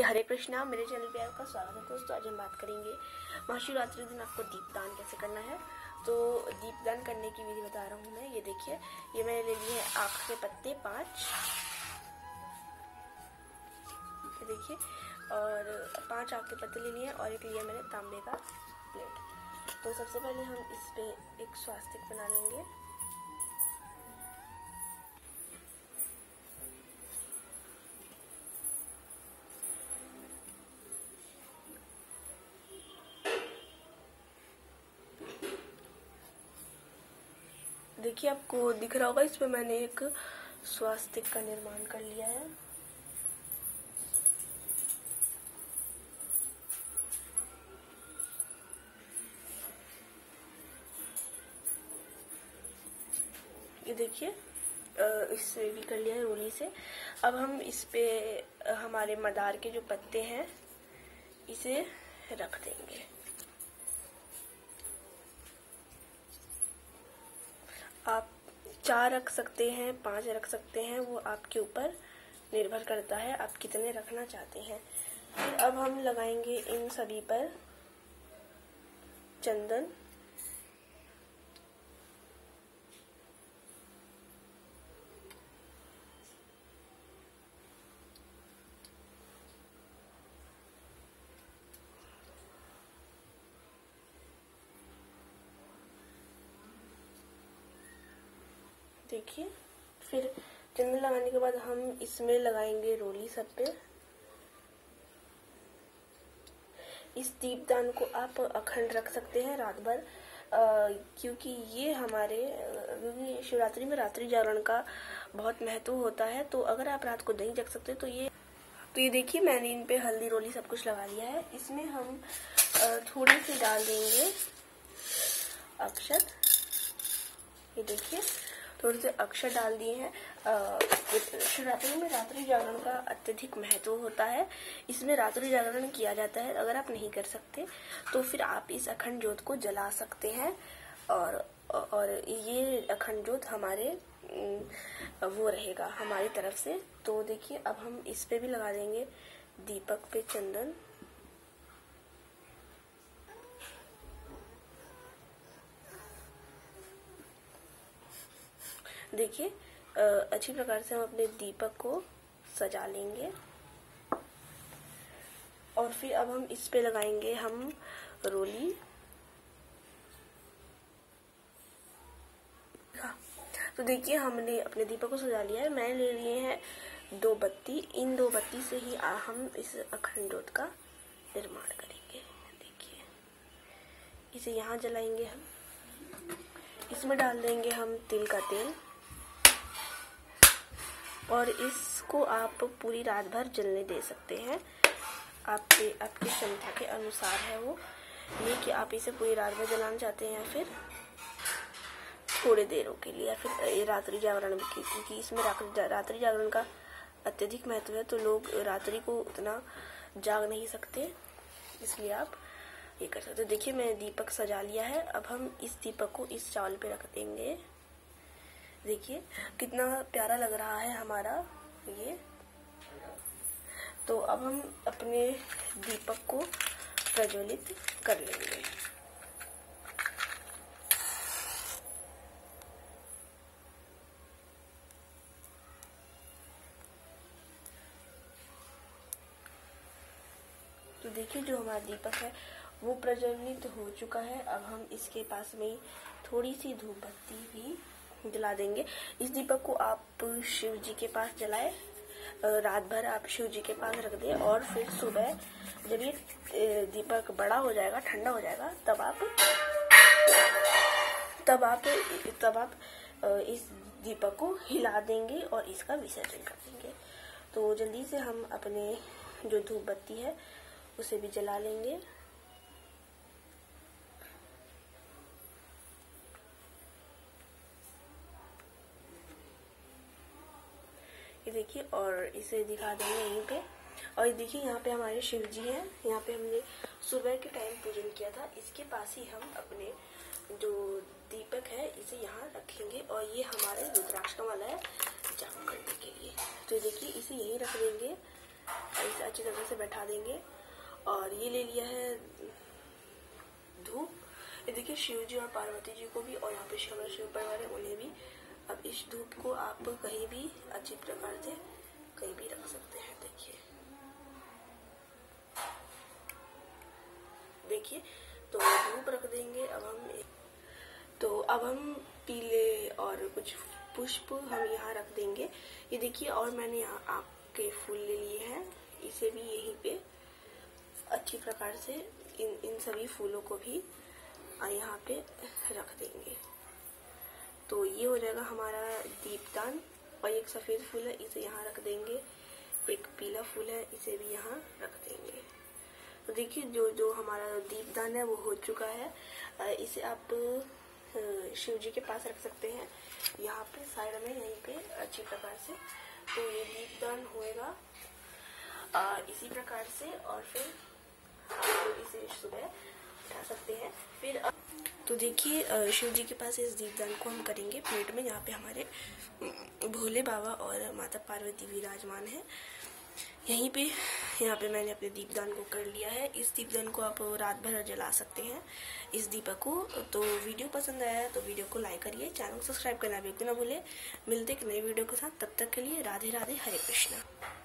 हरे कृष्णा, मेरे चैनल पे आपका स्वागत है दोस्तों। आज हम बात करेंगे महाशिवरात्रि दिन आपको दीपदान कैसे करना है। तो दीपदान करने की विधि बता रहा हूँ मैं। ये देखिए, ये मैंने ले लिए हैं आख के पत्ते 5, ये देखिए, और 5 आख के पत्ते ले लिए और एक लिया मैंने तांबे का प्लेट। तो सबसे पहले हम इस पे एक स्वास्तिक बना लेंगे। देखिए, आपको दिख रहा होगा, इस पे मैंने एक स्वास्तिक का निर्माण कर लिया है। ये देखिए, इससे भी कर लिया है रोली से। अब हम इस पे हमारे मदार के जो पत्ते हैं इसे रख देंगे। आप 4 रख सकते हैं, 5 रख सकते हैं, वो आपके ऊपर निर्भर करता है आप कितने रखना चाहते हैं। फिर अब हम लगाएंगे इन सभी पर चंदन। देखिए, फिर चंदन लगाने के बाद हम इसमें लगाएंगे रोली सब पे। इस दीपदान को आप अखंड रख सकते हैं रात भर, क्योंकि ये हमारे क्योंकि शिवरात्रि में रात्रि जागरण का बहुत महत्व होता है। तो अगर आप रात को नहीं जग सकते तो ये देखिए, मैंने इन पे हल्दी रोली सब कुछ लगा लिया है। इसमें हम थोड़ी सी डाल देंगे अक्षत। ये देखिए, थोड़े से अक्षर डाल दिए हैं। शिवरात्रि में रात्रि जागरण का अत्यधिक महत्व होता है। इसमें रात्रि जागरण किया जाता है। अगर आप नहीं कर सकते तो फिर आप इस अखंड ज्योत को जला सकते हैं, और ये अखंड ज्योत हमारे वो रहेगा हमारी तरफ से। तो देखिए, अब हम इस पे भी लगा देंगे दीपक पे चंदन। देखिए, अच्छी प्रकार से हम अपने दीपक को सजा लेंगे। और फिर अब हम इस पे लगाएंगे हम रोली। तो देखिए, हमने अपने दीपक को सजा लिया है। मैंने ले लिए हैं 2 बत्ती। इन 2 बत्ती से ही हम इस अखंड ज्योत का निर्माण करेंगे। देखिए, इसे यहाँ जलाएंगे हम। इसमें डाल देंगे हम तिल का तेल, और इसको आप पूरी रात भर जलने दे सकते हैं। आपकी क्षमता के अनुसार है वो, ये कि आप इसे पूरी रात भर जलाना चाहते हैं या फिर थोड़े देरों के लिए, या फिर रात्रि जागरण में, क्योंकि इसमें रात्रि जागरण का अत्यधिक महत्व है। तो लोग रात्रि को उतना जाग नहीं सकते, इसलिए आप ये कर सकते हो। देखिए, मैंने दीपक सजा लिया है। अब हम इस दीपक को इस चावल पे रख देंगे। देखिए, कितना प्यारा लग रहा है हमारा ये। तो अब हम अपने दीपक को प्रज्वलित कर लेंगे। तो देखिए, जो हमारा दीपक है वो प्रज्वलित हो चुका है। अब हम इसके पास में थोड़ी सी धूप बत्ती भी जला देंगे। इस दीपक को आप शिव जी के पास जलाएं। रात भर आप शिव जी के पास रख दें, और फिर सुबह जब ये दीपक बड़ा हो जाएगा, ठंडा हो जाएगा, तब आप इस दीपक को हिला देंगे और इसका विसर्जन कर देंगे। तो जल्दी से हम अपने जो धूप बत्ती है उसे भी जला लेंगे। ये देखिए, और इसे दिखा देंगे यहीं पे। और ये देखिए, यहाँ पे हमारे शिव जी हैं। यहाँ पे हमने सुबह के टाइम पूजन किया था। इसके पास ही हम अपने जो दीपक है इसे यहाँ रखेंगे, और ये हमारे रुद्राक्ष का माला है जाप करने के लिए। तो ये देखिए, इसे यहीं रख देंगे इसे अच्छी तरह से बैठा देंगे। और ये ले लिया है धूप। ये देखिए शिव जी और पार्वती जी को भी, और यहाँ पे शिव परिवार है उन्हें भी। अब इस धूप को आप कहीं भी अच्छी प्रकार से कहीं भी रख सकते हैं। देखिए तो धूप रख देंगे। अब हम पीले और कुछ पुष्प हम यहाँ रख देंगे। ये देखिए, और मैंने यहाँ आपके फूल ले लिए हैं, इसे भी यहीं पे अच्छी प्रकार से इन सभी फूलों को भी यहाँ पे रख देंगे। तो ये हो जाएगा हमारा दीपदान। और एक सफ़ेद फूल है, इसे यहाँ रख देंगे। एक पीला फूल है, इसे भी यहाँ रख देंगे। तो देखिए जो हमारा दीपदान है वो हो चुका है। इसे आप शिव जी के पास रख सकते हैं, यहाँ पे साइड में, यहीं पे अच्छी प्रकार से। तो ये दीपदान होएगा इसी प्रकार से। और फिर आप इसे सुबह उठा सकते हैं। फिर तो देखिए शिव जी के पास इस दीपदान को हम करेंगे प्लेट में। यहाँ पे हमारे भोले बाबा और माता पार्वती विराजमान है यहीं पे। यहाँ पे मैंने अपने दीपदान को कर लिया है। इस दीपदान को आप रात भर जला सकते हैं, इस दीपक को। तो वीडियो पसंद आया है तो वीडियो को लाइक करिए, चैनल को सब्सक्राइब करना बिल्कुल ना भूले। मिलते एक नई वीडियो के साथ, तब तक के लिए राधे राधे, हरे कृष्णा।